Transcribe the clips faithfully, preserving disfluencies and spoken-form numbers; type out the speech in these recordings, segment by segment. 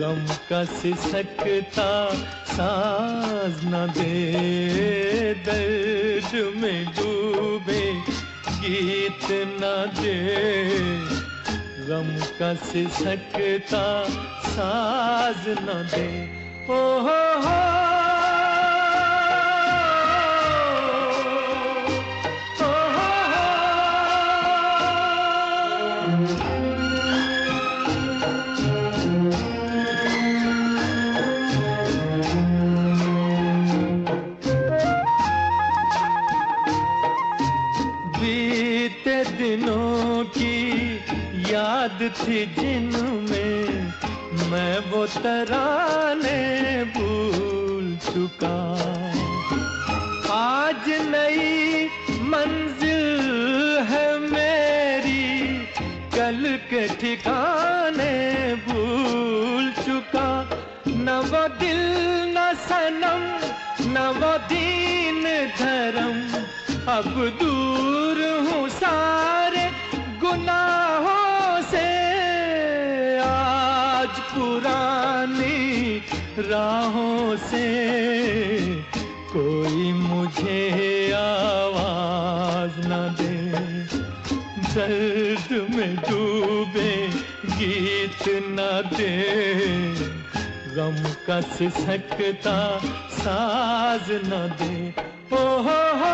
गम का सिसकता साज न दे, दर्द में डूबे गीत न दे। गम का सिसकता साज न दे। ओ हो हो बीते दिनों की याद थी जिनमें मैं वो तराने भूल चुका। आज नई मंजिल है मेरी, कल के ठिकाने भूल चुका। न वो दिल न सनम, न वो दीन धर्म, अब दूर हूँ सारे गुनाहों से। आज पुरानी राहों से कोई मुझे आवाज न दे। दर्द में डूबे गीत न दे। गम का सिसकता साज न दे। ओ हो हो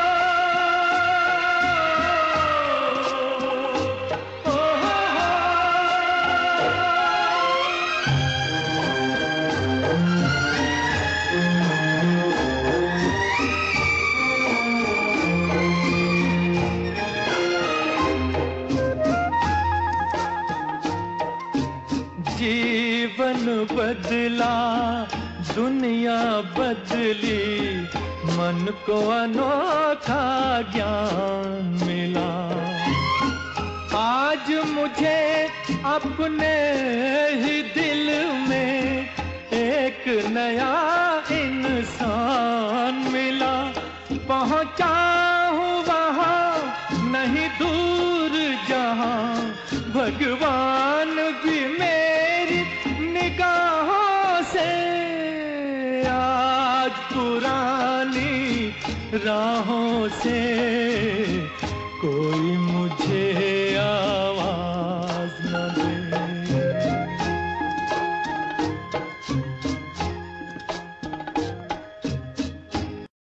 जीवन बदला, दुनिया बदली, मन को अनोखा ज्ञान मिला। आज मुझे अपने ही दिल में एक नया इंसान मिला। पहुंचा हूँ वहाँ नहीं दूर जहाँ, भगवान भी मेरी निगाहों से। आज पुरानी राहों से